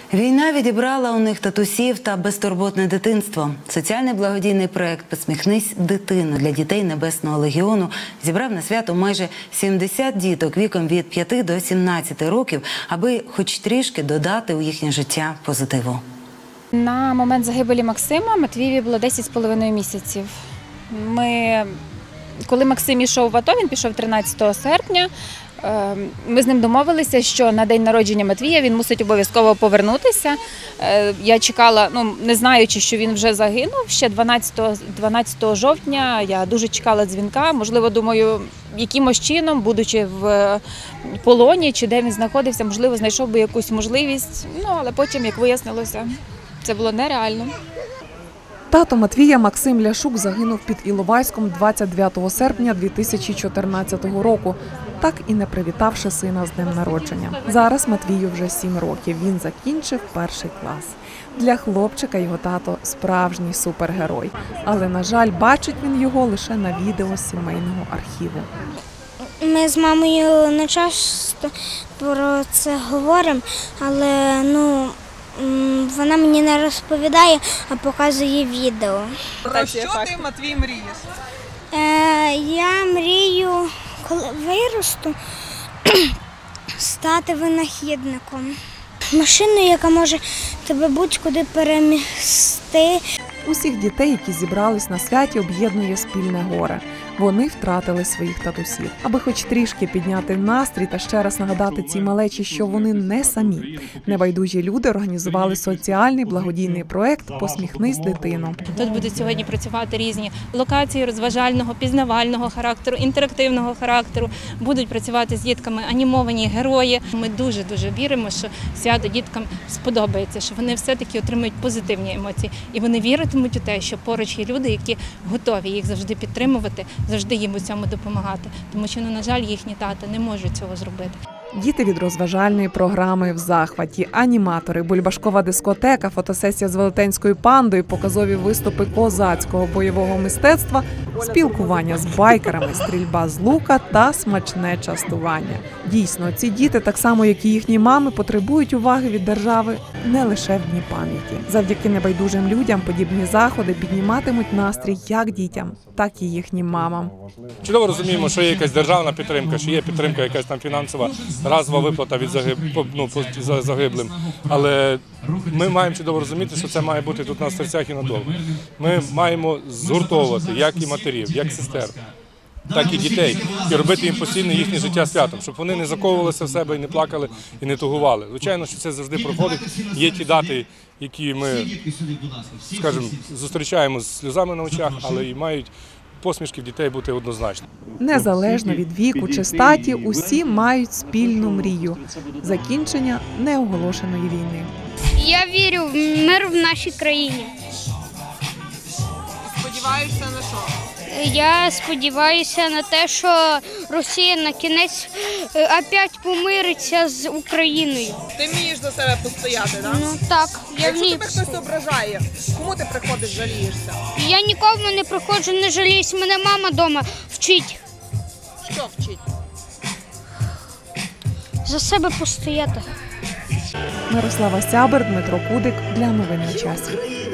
Війна відібрала у них татусів та безтурботне дитинство. Соціальний благодійний проект «Посміхнись дитину» для дітей Небесного Легіону зібрав на свято майже 70 діток віком від 5 до 17 років, аби хоч трішки додати у їхнє життя позитиву. На момент загибелі Максима Матвієві було 10,5 місяців. Коли Максим йшов в АТО, він пішов 13 серпня, ми з ним домовилися, що на день народження Матвія він мусить обов'язково повернутися. Я чекала, не знаючи, що він вже загинув, ще 12 жовтня я дуже чекала дзвінка. Можливо, думаю, якимось чином, будучи в полоні чи де він знаходився, можливо, знайшов би якусь можливість. Але потім, як вияснилося, це було нереально. Тато Матвія Максим Ляшук загинув під Іловайськом 29 серпня 2014 року, так і не привітавши сина з днем народження. Зараз Матвію вже 7 років, він закінчив 1 клас. Для хлопчика його тато – справжній супергерой. Але, на жаль, бачить він його лише на відео з сімейного архіву. Ми з мамою не часто про це говоримо, але, вона мені не розповідає, а показує відео. Про що ти, Матвій, мрієш? Я мрію, коли виросту, стати винахідником. Машиною, яка може тебе будь-куди перемістити. Усіх дітей, які зібрались на святі, об'єднує спільне горе. Вони втратили своїх татусів. Аби хоч трішки підняти настрій та ще раз нагадати цій малечі, що вони не самі. Небайдужі люди організували соціальний благодійний проект «Посміхнись дитину». Тут будуть сьогодні працювати різні локації розважального, пізнавального характеру, інтерактивного характеру. Будуть працювати з дітками анімовані герої. Ми дуже-дуже віримо, що свято діткам сподобається, що вони все-таки отримують позитивні емоції. І вони віритимуть у те, що поруч є люди, які готові їх завжди підтримувати, завжди їм у цьому допомагати. Тому що, на жаль, їхні тата не можуть цього зробити. Діти від розважальної програми в захваті, аніматори, бульбашкова дискотека, фотосесія з велетенською пандою, показові виступи козацького бойового мистецтва, спілкування з байкерами, стрільба з лука та смачне частування. Дійсно, ці діти, так само як і їхні мами, потребують уваги від держави не лише в дні пам'яті. Завдяки небайдужим людям подібні заходи підніматимуть настрій як дітям, так і їхнім мамам. Чудово розуміємо, що є якась державна підтримка, що є підтримка якась там фінансова, разова виплата від загиблим. Але ми маємо чудово розуміти, що це має бути тут на серцях і надовго. Ми маємо згуртовувати як і матерів, як сестер, так і дітей, і робити їм постійно їхнє життя святом, щоб вони не заковувалися в себе і не плакали, і не тугували. Звичайно, що це завжди проходить. Є ті дати, які ми, скажімо, зустрічаємо з сльозами на очах, але і мають посмішки в дітей бути однозначно. Незалежно від віку чи статі, усі мають спільну мрію – закінчення неоголошеної війни. Я вірю в мир в нашій країні. Сподіваюся на що? Я сподіваюся на те, що Росія на кінець опять помириться з Україною. Ти вмієш за себе постояти, так? Так, я Якщо вмію. тебе хтось ображає, кому ти приходиш, жалієшся? Я нікому не приходжу, не жаліюсь, мене мама вдома вчить. Що вчить? За себе постояти. Мирослава Сябер, Дмитро Кудик. Для новин на часі.